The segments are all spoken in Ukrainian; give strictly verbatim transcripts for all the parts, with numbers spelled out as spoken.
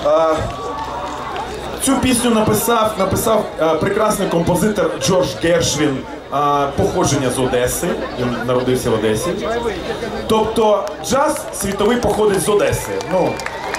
А, цю пісню написав, написав а, прекрасний композитор Джордж Гершвін, а, походження з Одеси, він народився в Одесі. Тобто джаз світовий походить з Одеси. Ну,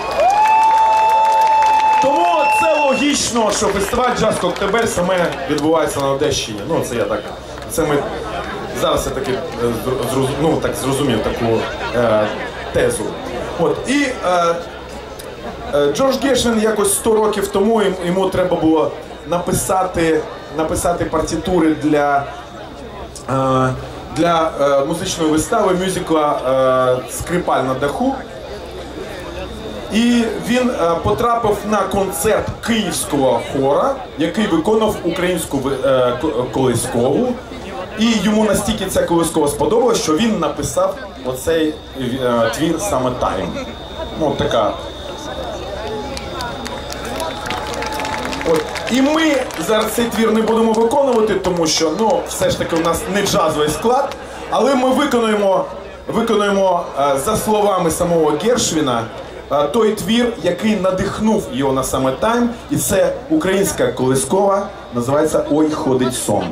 тому це логічно, що фестиваль «Джаз Коктебель» саме відбувається на Одещині. Ну, це я так, це ми зараз я таки ну, так зрозумів таку е, тезу. От, і е, е, Джордж Гершвін якось сто років тому йому треба було написати, написати партитури для, е, для е, музичної вистави, мюзикла е, «Скрипаль на даху». І він е, потрапив на концерт київського хора, який виконав українську е, колискову. І йому настільки ця колискова сподобалась, що він написав оцей е, твір «Summertime». Ну, така. От. І ми зараз цей твір не будемо виконувати, тому що, ну, все ж таки у нас не джазовий склад, але ми виконуємо, виконуємо е, за словами самого Гершвіна, той твір, який надихнув його на «Summertime», і це українська колискова, називається «Ой, ходить сон».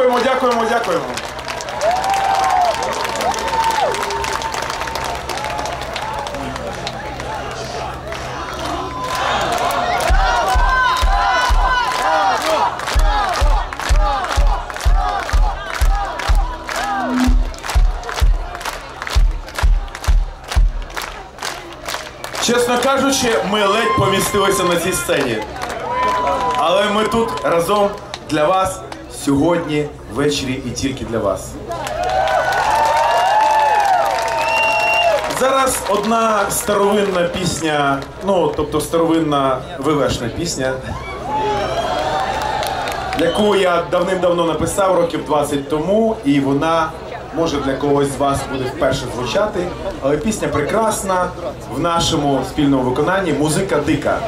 Дякуємо, дякуємо, дякуємо. Чесно кажучи, ми ледь помістилися на цій сцені. Але ми тут разом для вас сьогодні, ввечері і тільки для вас. Зараз одна старовинна пісня, ну, тобто старовинна вилешна пісня, яку я давним-давно написав, років двадцять тому, і вона, може, для когось з вас буде вперше звучати, але пісня прекрасна, в нашому спільному виконанні, музика дика.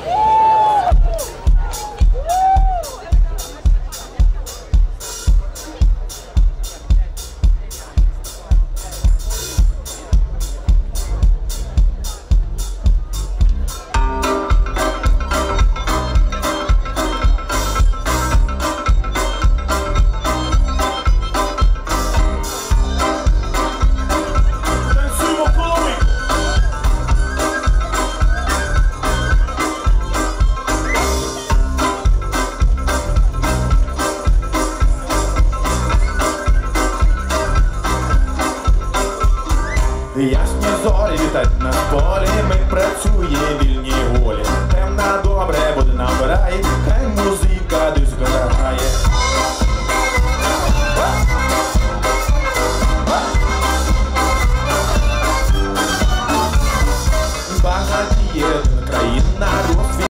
Ясні зорі літать на полі, ми працює вільні волі. Темна добре буде набирає, хай музика